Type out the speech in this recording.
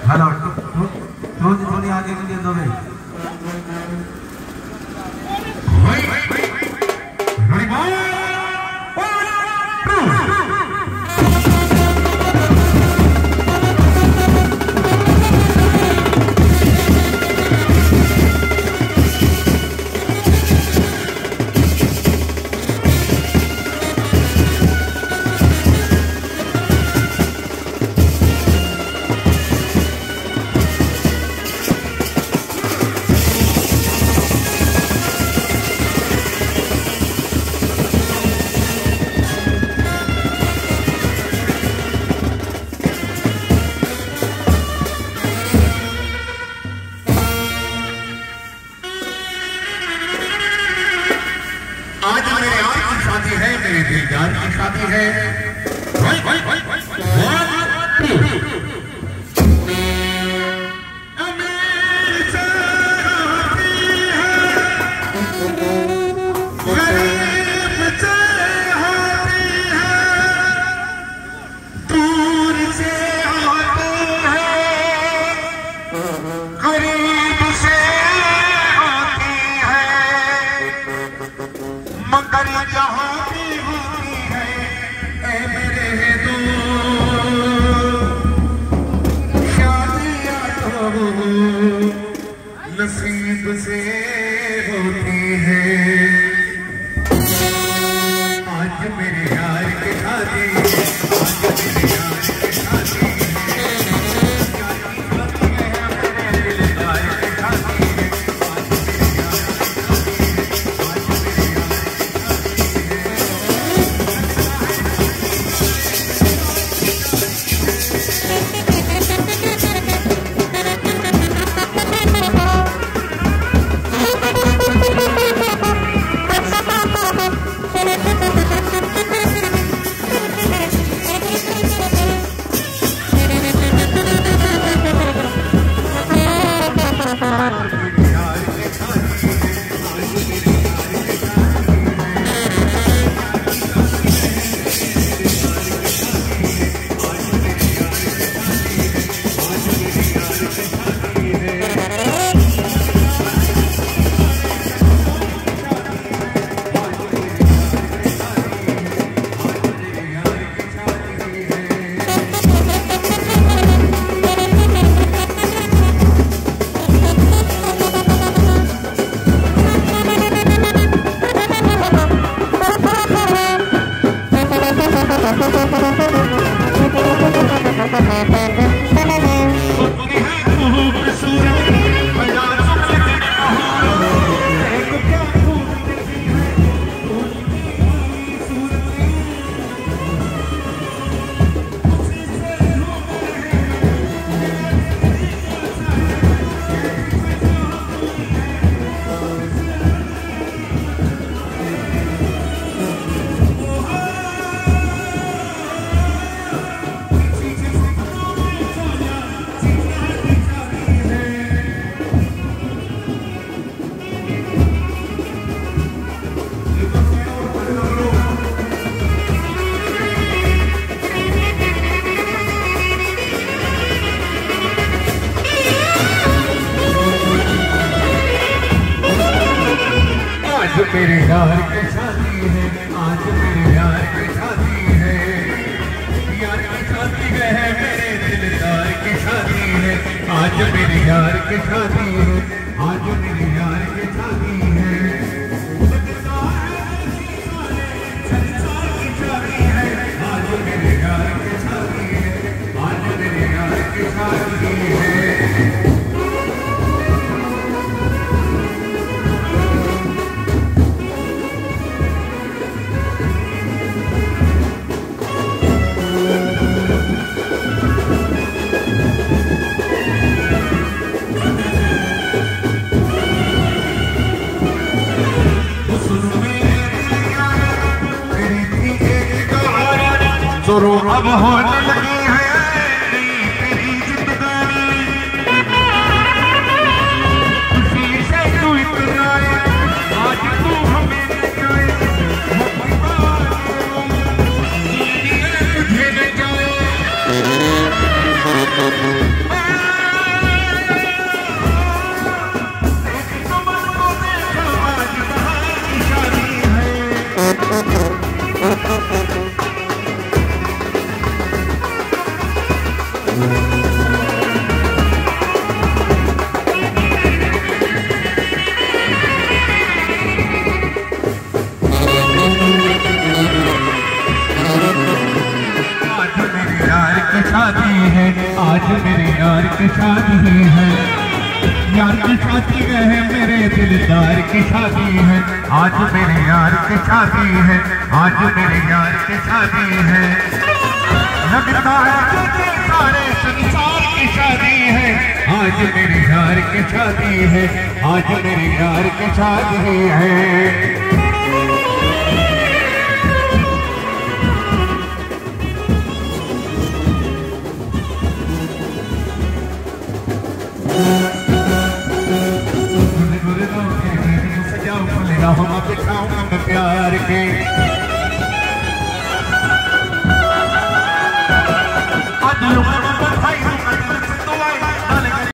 Hello थोड़ी आगे के लिए दो भाई। आज मेरे यार की शादी है, मेरे दिलदार की शादी है। मगर जहाँ भी होती है ए मेरे दोस्त, शादियाँ तो नसीब से होती है। आज मेरे यार की शादी, आज मेरे यार की शादी मेरे यार की शादी है, आज मेरे यार की शादी है। यार की शादी है, मेरे दिलदार की शादी है। आज मेरे यार की शादी है, आज मेरे यार की शादी है। आज मेरे यार की शादी है, आज मेरे यार की शादी है। शुरू अब होने लगी है तेरी जिंदगानी, खुशी से तू इतना आज तू हमें बचाए, तुझे न जाए। शादी है आज मेरे यार की शादी है, यार की शादी है मेरे दिलदार की शादी है, आज मेरे यार की शादी है, आज मेरे यार की शादी है। लगता है कि सारे संसार की शादी है, आज मेरे यार की शादी है, आज मेरे यार की शादी है। सजाओ फुल राहों में बिठाऊं मैं प्यार के।